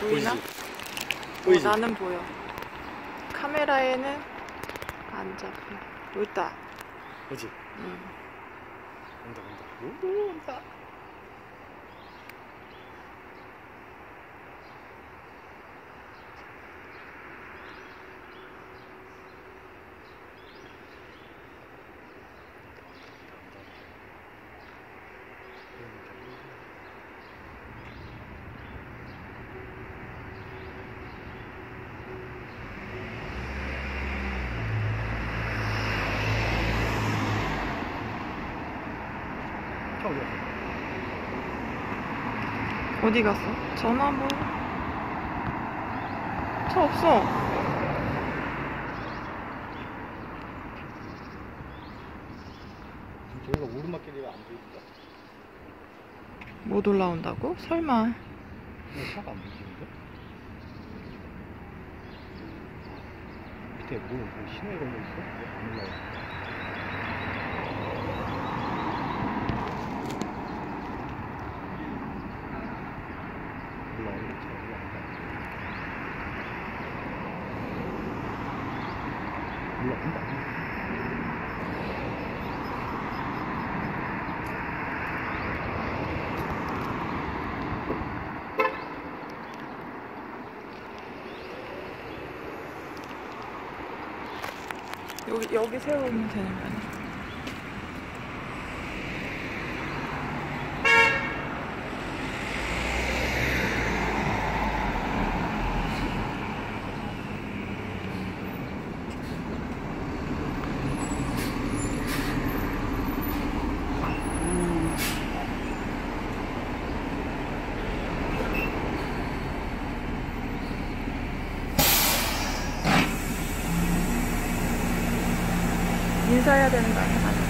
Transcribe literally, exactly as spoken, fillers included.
보이나? 보이지? 어, 보이지? 나는 보여. 카메라에는 안 잡혀. 여기 있다. 그지? 응. 온다 온다. 오, 온다. 어디 갔어? 전화 뭐? 차 없어. 저희가 오르막길이라 안 보인다. 못 올라온다고? 설마. 왜 차가 안 보이는데? 밑에 뭐, 뭐 신호에 걸려 있어? 왜 안 올라와? 올라온다. 여기, 여기 세우면 되는 거 아니야? 인사해야 되는 거 아니야?